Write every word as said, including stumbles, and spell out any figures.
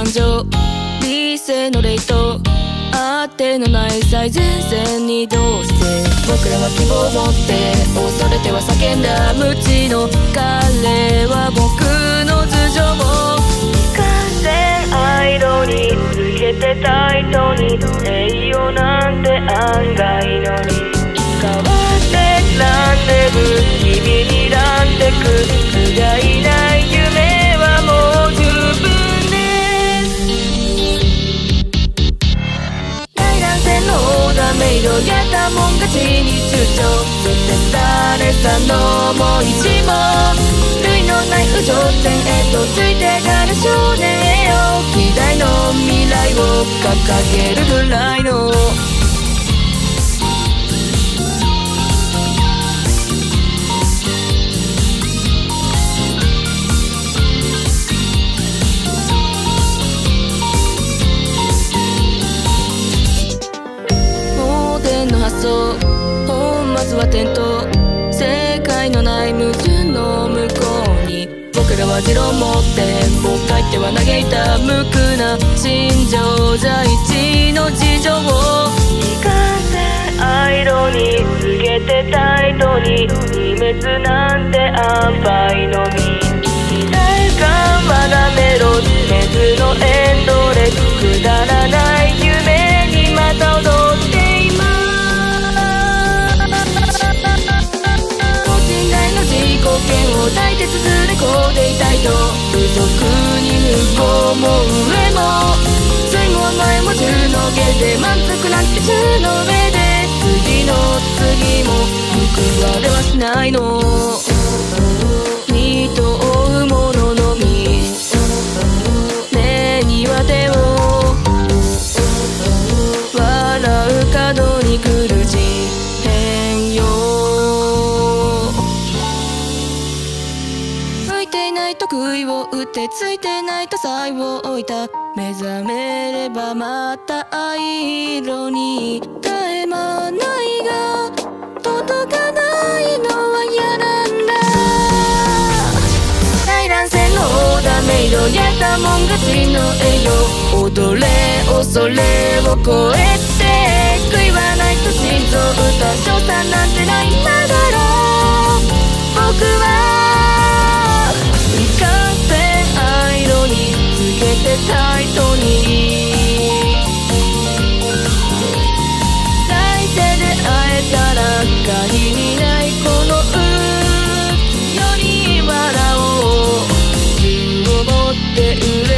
情、理性のレイト、あてのない最前線にどうして僕らは希望を持って恐れては叫んだ無知の彼は僕の頭上を完全アイロにつけてタイトに栄養なんて案外のに変わってランデブー君にランでく不甲斐ない夢はもう十分のオーダーメイドやったもん勝ちに躊躇そして誰さんのもう一も類のない有頂天へとついてから少年へよ希代の未来を掲げるぐらいの本末は転倒正解のない矛盾の向こうに僕らは持論持ってもう書いては嘆いた無垢な心情在地の事情をいかんせんアイロにつけてタイトに秘密なんて安牌のみ誰かまだメロスメズのエンドレスくだらない夢にまた踊って貢献を抱いて続れこうでいたいと不足に不幸も上も最後は前も中の下で満足なんて中の上で次の次も報われはしないの人を追う者のみ目には手を笑う角に来る事変よ得意を打ってついてないと才を置いた目覚めればまた藍色に絶え間ないが届かないのは嫌なんだ大乱戦のオーダーメイドやったもん勝ちの栄養踊れ恐れを超えて悔いはないと心臓歌称賛なんてないんだろう僕はいかんせんアイロにつけてタイトに来世で会えたら限りないこの世に笑おう自由を持って売る